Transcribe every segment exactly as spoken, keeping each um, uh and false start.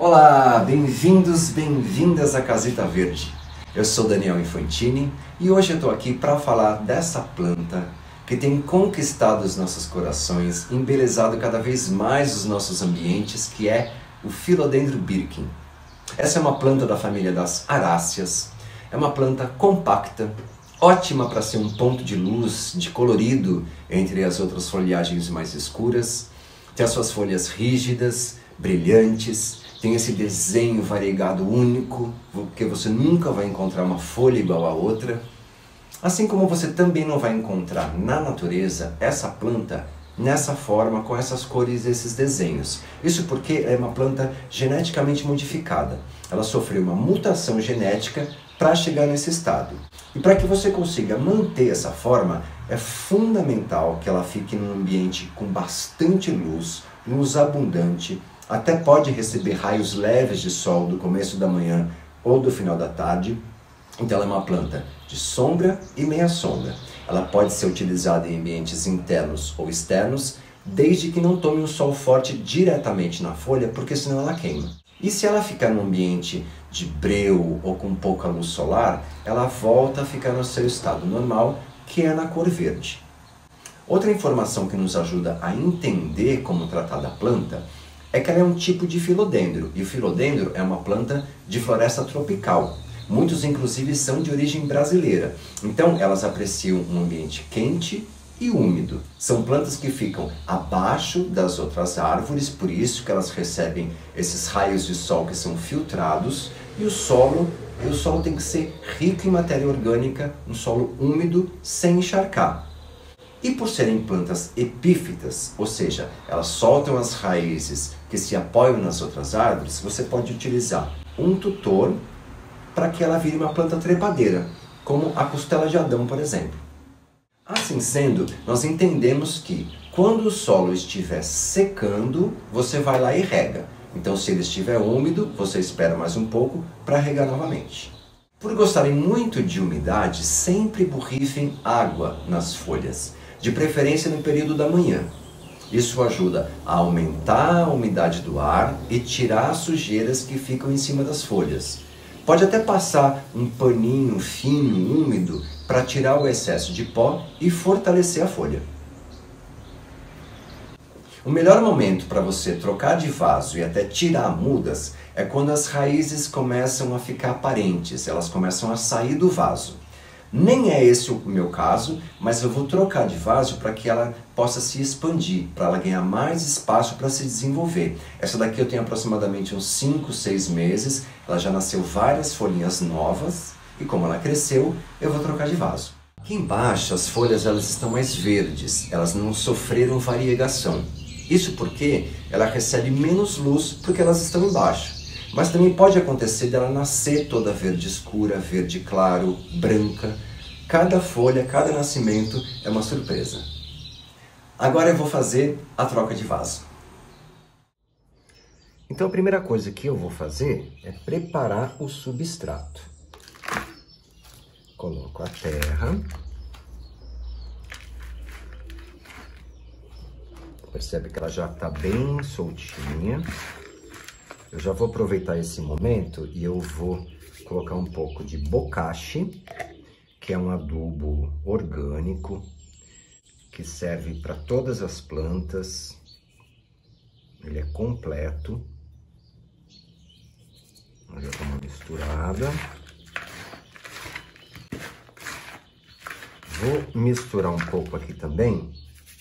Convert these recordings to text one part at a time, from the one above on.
Olá, bem-vindos, bem-vindas à Casita Verde. Eu sou Daniel Infantini e hoje eu estou aqui para falar dessa planta que tem conquistado os nossos corações, embelezado cada vez mais os nossos ambientes, que é o Philodendron Birkin. Essa é uma planta da família das aráceas, é uma planta compacta, ótima para ser um ponto de luz, de colorido entre as outras folhagens mais escuras, tem as suas folhas rígidas, brilhantes, tem esse desenho variegado único, porque você nunca vai encontrar uma folha igual a outra. Assim como você também não vai encontrar na natureza essa planta nessa forma, com essas cores e esses desenhos. Isso porque é uma planta geneticamente modificada. Ela sofreu uma mutação genética para chegar nesse estado. E para que você consiga manter essa forma, é fundamental que ela fique num ambiente com bastante luz, luz abundante, até pode receber raios leves de sol do começo da manhã ou do final da tarde. Então ela é uma planta de sombra e meia sombra. Ela pode ser utilizada em ambientes internos ou externos, desde que não tome um sol forte diretamente na folha, porque senão ela queima. E se ela ficar num ambiente de breu ou com pouca luz solar, ela volta a ficar no seu estado normal, que é na cor verde. Outra informação que nos ajuda a entender como tratar da planta é que ela é um tipo de filodendro, e o filodendro é uma planta de floresta tropical. Muitos, inclusive, são de origem brasileira. Então, elas apreciam um ambiente quente e úmido. São plantas que ficam abaixo das outras árvores, por isso que elas recebem esses raios de sol que são filtrados, e o solo, e o solo tem que ser rico em matéria orgânica, um solo úmido, sem encharcar. E por serem plantas epífitas, ou seja, elas soltam as raízes que se apoiam nas outras árvores, você pode utilizar um tutor para que ela vire uma planta trepadeira, como a costela de Adão, por exemplo. Assim sendo, nós entendemos que quando o solo estiver secando, você vai lá e rega. Então, se ele estiver úmido, você espera mais um pouco para regar novamente. Por gostarem muito de umidade, sempre borrifem água nas folhas, de preferência no período da manhã. Isso ajuda a aumentar a umidade do ar e tirar as sujeiras que ficam em cima das folhas. Pode até passar um paninho fino, úmido, para tirar o excesso de pó e fortalecer a folha. O melhor momento para você trocar de vaso e até tirar mudas é quando as raízes começam a ficar aparentes, elas começam a sair do vaso. Nem é esse o meu caso, mas eu vou trocar de vaso para que ela possa se expandir, para ela ganhar mais espaço para se desenvolver. Essa daqui eu tenho aproximadamente uns cinco, seis meses, ela já nasceu várias folhinhas novas e como ela cresceu, eu vou trocar de vaso. Aqui embaixo as folhas elas estão mais verdes, elas não sofreram variegação. Isso porque ela recebe menos luz porque elas estão embaixo. Mas também pode acontecer dela nascer toda verde escura, verde claro, branca. Cada folha, cada nascimento é uma surpresa. Agora eu vou fazer a troca de vaso. Então a primeira coisa que eu vou fazer é preparar o substrato. Coloco a terra. Percebe que ela já está bem soltinha. Eu já vou aproveitar esse momento e eu vou colocar um pouco de bocashi, que é um adubo orgânico, que serve para todas as plantas. Ele é completo. Eu já dou uma misturada. Vou misturar um pouco aqui também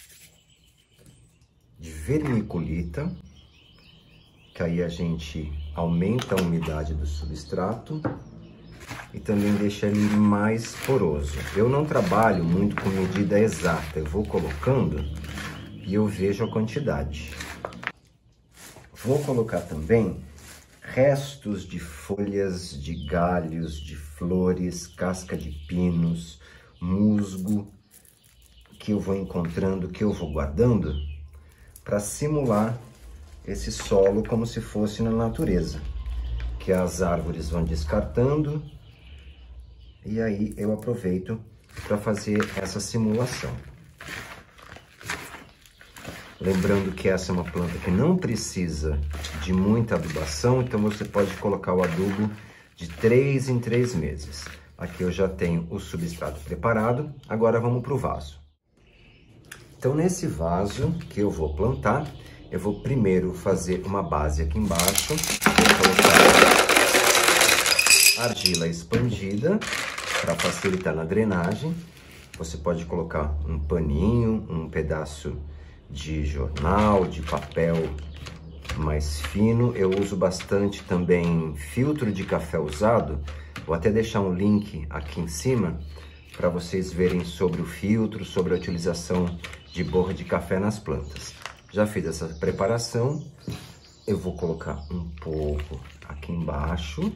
de vermiculita, que aí a gente aumenta a umidade do substrato e também deixa ele mais poroso. Eu não trabalho muito com medida exata, eu vou colocando e eu vejo a quantidade. Vou colocar também restos de folhas, de galhos, de flores, casca de pinos, musgo, que eu vou encontrando, que eu vou guardando, para simular esse solo como se fosse na natureza, que as árvores vão descartando e aí eu aproveito para fazer essa simulação. Lembrando que essa é uma planta que não precisa de muita adubação, então você pode colocar o adubo de três em três meses. Aqui eu já tenho o substrato preparado, agora vamos para o vaso. Então nesse vaso que eu vou plantar, eu vou primeiro fazer uma base aqui embaixo, vou colocar argila expandida para facilitar na drenagem. Você pode colocar um paninho, um pedaço de jornal, de papel mais fino. Eu uso bastante também filtro de café usado. Vou até deixar um link aqui em cima para vocês verem sobre o filtro, sobre a utilização de borra de café nas plantas. Já fiz essa preparação, eu vou colocar um pouco aqui embaixo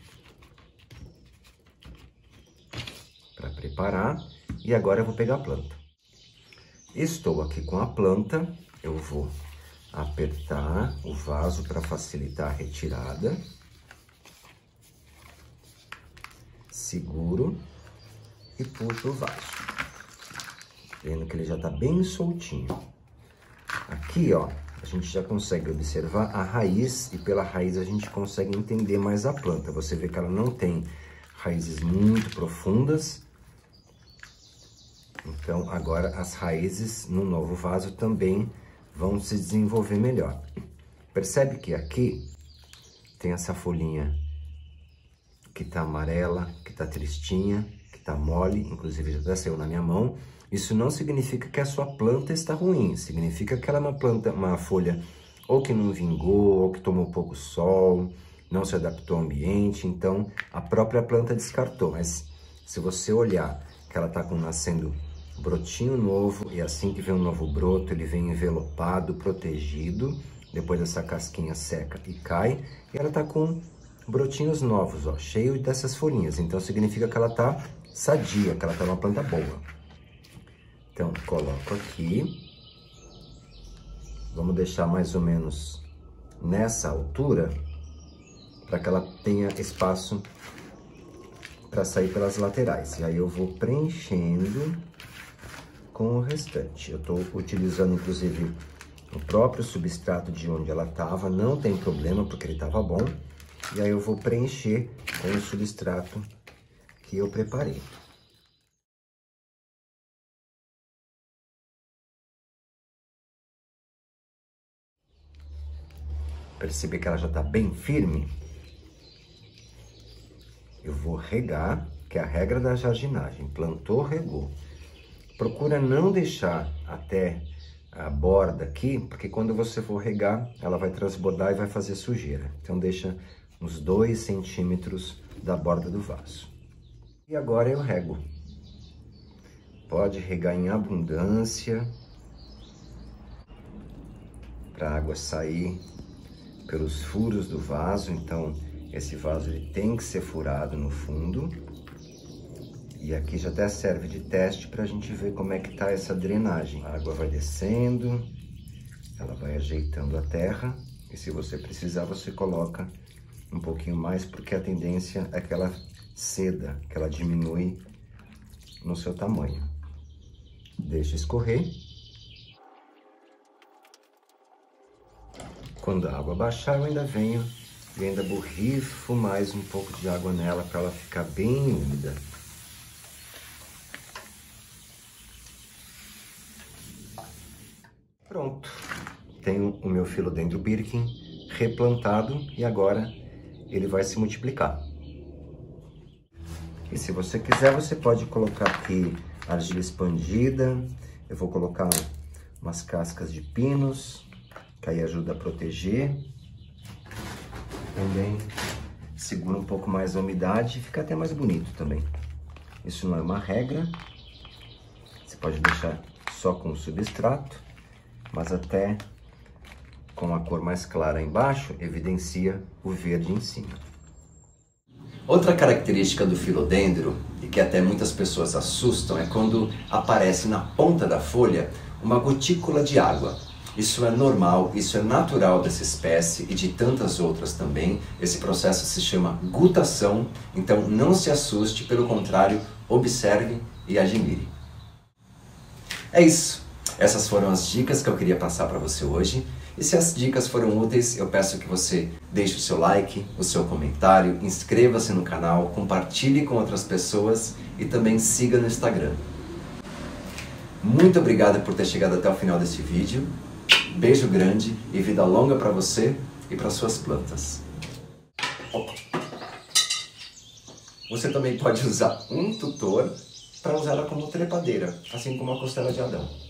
para preparar e agora eu vou pegar a planta. Estou aqui com a planta, eu vou apertar o vaso para facilitar a retirada. Seguro e puxo o vaso. Vendo que ele já está bem soltinho. Aqui, ó, a gente já consegue observar a raiz e pela raiz a gente consegue entender mais a planta. Você vê que ela não tem raízes muito profundas. Então, agora as raízes no novo vaso também vão se desenvolver melhor. Percebe que aqui tem essa folhinha que tá amarela, que tá tristinha, que tá mole, inclusive já até saiu na minha mão. Isso não significa que a sua planta está ruim, significa que ela é uma planta, uma folha ou que não vingou, ou que tomou pouco sol, não se adaptou ao ambiente, então a própria planta descartou. Mas se você olhar que ela tá com nascendo brotinho novo, e assim que vem um novo broto, ele vem envelopado, protegido, depois essa casquinha seca e cai, e ela tá com brotinhos novos, ó, cheio dessas folhinhas. Então significa que ela tá sadia, que ela tá uma planta boa. Então, coloco aqui. Vamos deixar mais ou menos nessa altura, para que ela tenha espaço para sair pelas laterais. E aí eu vou preenchendo com o restante. Eu estou utilizando, inclusive, o próprio substrato de onde ela estava. Não tem problema, porque ele estava bom. E aí eu vou preencher com o substrato que eu preparei. Perceber que ela já está bem firme? Eu vou regar, que é a regra da jardinagem. Plantou, regou. Procura não deixar até a borda aqui, porque quando você for regar, ela vai transbordar e vai fazer sujeira. Então deixa uns dois centímetros da borda do vaso. E agora eu rego. Pode regar em abundância, para a água sair pelos furos do vaso. Então esse vaso ele tem que ser furado no fundo. E aqui já até serve de teste para a gente ver como é que tá essa drenagem. A água vai descendo, ela vai ajeitando a terra. E se você precisar, você coloca um pouquinho mais, porque a tendência é que ela ceda, que ela diminui no seu tamanho. Deixa escorrer. Quando a água baixar, eu ainda venho e ainda borrifo mais um pouco de água nela para ela ficar bem úmida. Pronto, tenho o meu Philodendron Birkin replantado e agora ele vai se multiplicar. E se você quiser, você pode colocar aqui argila expandida. Eu vou colocar umas cascas de pinos, que aí ajuda a proteger. Também segura um pouco mais a umidade e fica até mais bonito também. Isso não é uma regra, você pode deixar só com o substrato, mas até com a cor mais clara embaixo, evidencia o verde em cima. Outra característica do Philodendron, e que até muitas pessoas assustam, é quando aparece na ponta da folha uma gotícula de água. Isso é normal, isso é natural dessa espécie e de tantas outras também. Esse processo se chama gutação, então não se assuste, pelo contrário, observe e admire. É isso. Essas foram as dicas que eu queria passar para você hoje. E se as dicas foram úteis, eu peço que você deixe o seu like, o seu comentário, inscreva-se no canal, compartilhe com outras pessoas e também siga no Instagram. Muito obrigado por ter chegado até o final desse vídeo. Beijo grande e vida longa para você e para suas plantas. Você também pode usar um tutor para usá-la como trepadeira, assim como a costela de Adão.